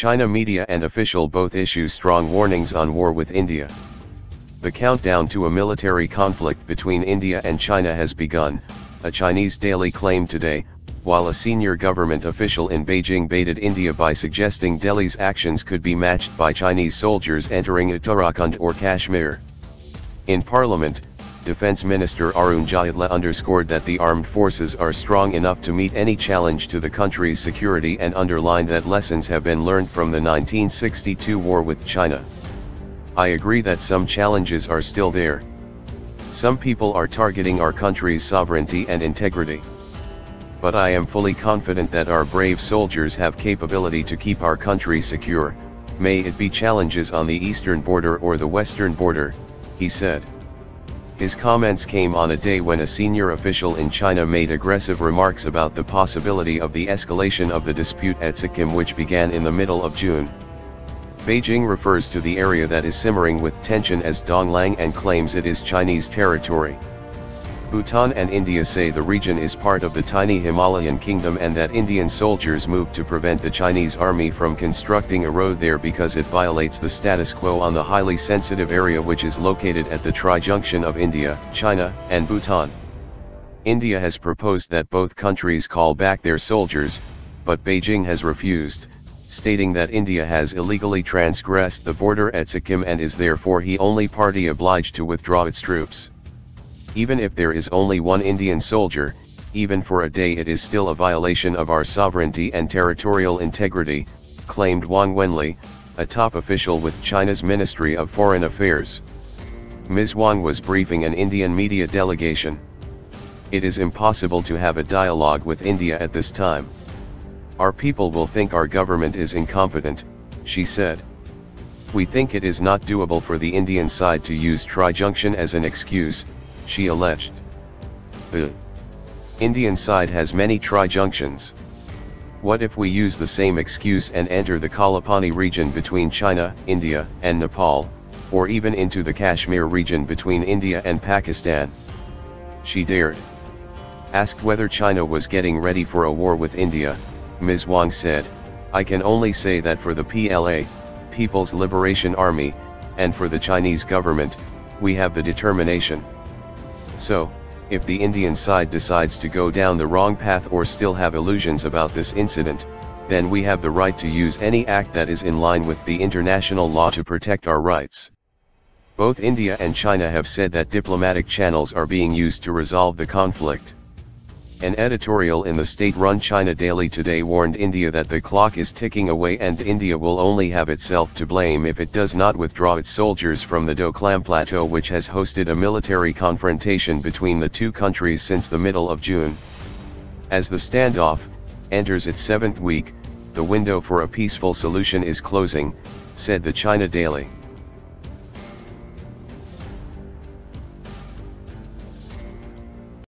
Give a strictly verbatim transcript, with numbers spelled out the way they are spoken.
China media and official both issue strong warnings on war with India. The countdown to a military conflict between India and China has begun, a Chinese daily claimed today, while a senior government official in Beijing baited India by suggesting Delhi's actions could be matched by Chinese soldiers entering Uttarakhand or Kashmir. In Parliament, Defense Minister Arun Jaitley underscored that the armed forces are strong enough to meet any challenge to the country's security and underlined that lessons have been learned from the nineteen sixty-two war with China. "I agree that some challenges are still there. Some people are targeting our country's sovereignty and integrity. But I am fully confident that our brave soldiers have capability to keep our country secure, may it be challenges on the eastern border or the western border," he said. His comments came on a day when a senior official in China made aggressive remarks about the possibility of the escalation of the dispute at Sikkim, which began in the middle of June. Beijing refers to the area that is simmering with tension as Donglang and claims it is Chinese territory. Bhutan and India say the region is part of the tiny Himalayan kingdom and that Indian soldiers moved to prevent the Chinese army from constructing a road there because it violates the status quo on the highly sensitive area which is located at the tri-junction of India, China, and Bhutan. India has proposed that both countries call back their soldiers, but Beijing has refused, stating that India has illegally transgressed the border at Sikkim and is therefore the only party obliged to withdraw its troops. "Even if there is only one Indian soldier, even for a day, it is still a violation of our sovereignty and territorial integrity," claimed Wang Wenli, a top official with China's Ministry of Foreign Affairs. Miz Wang was briefing an Indian media delegation. "It is impossible to have a dialogue with India at this time. Our people will think our government is incompetent," she said. "We think it is not doable for the Indian side to use tri-junction as an excuse," she alleged. "The Indian side has many tri-junctions. What if we use the same excuse and enter the Kalapani region between China, India, and Nepal, or even into the Kashmir region between India and Pakistan?" she dared. Asked whether China was getting ready for a war with India, Miz Wang said, "I can only say that for the P L A, People's Liberation Army, and for the Chinese government, we have the determination. So, if the Indian side decides to go down the wrong path or still have illusions about this incident, then we have the right to use any act that is in line with the international law to protect our rights." Both India and China have said that diplomatic channels are being used to resolve the conflict. An editorial in the state-run China Daily today warned India that the clock is ticking away and India will only have itself to blame if it does not withdraw its soldiers from the Doklam Plateau, which has hosted a military confrontation between the two countries since the middle of June. As the standoff enters its seventh week, the window for a peaceful solution is closing, said the China Daily.